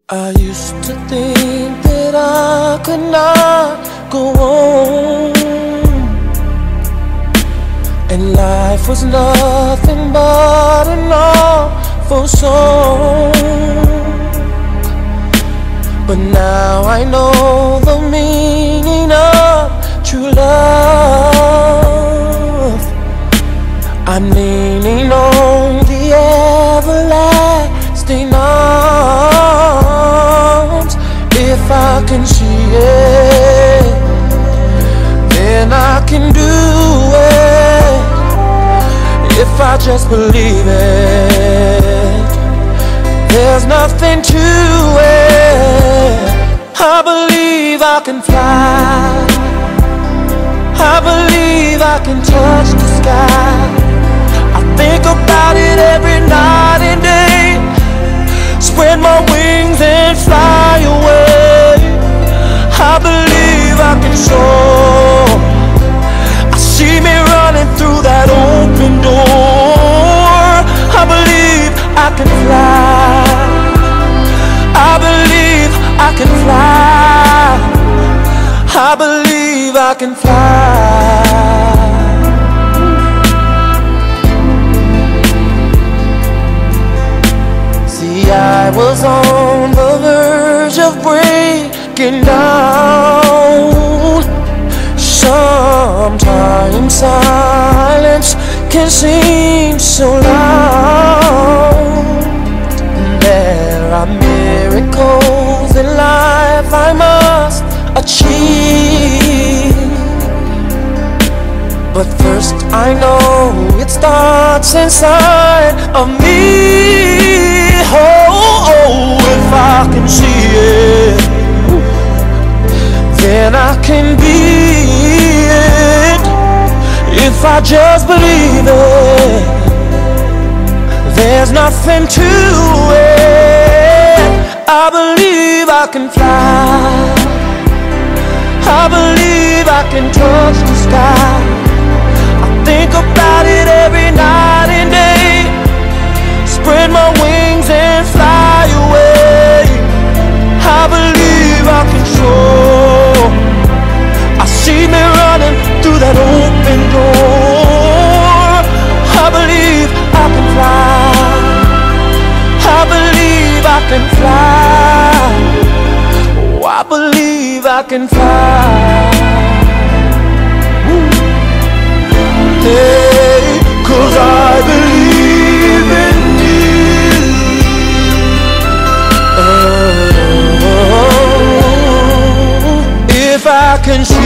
I used to think that I could not go on, and life was nothing but an awful song. But now I know the meaning of true love. I'm leaning on the everlasting arms. If I can see it, then I can do it. If I just believe it, there's nothing to it. I believe I can fly. I believe I can touch the sky. I think about it every night and day. Spread my wings and fly away. I believe I can soar. I see me running through that open door. I believe I can fly. I believe I can fly. I believe I can fly. See, I was on the verge of breaking down. Sometimes silence can seem so loud. There are miracles in life I must achieve, but first I know it starts inside of me. Oh, if I can see it, then I can be it. If I just believe it, there's nothing to it. I believe I can fly. I believe I can touch the sky. I think about it every night and day. Spread my wings and fly away. I believe I can soar. I see me running through that open door. I believe I can fly. I believe I can fly. Oh, I believe I can fly. Hey, 'cause I believe in you. Oh, if I can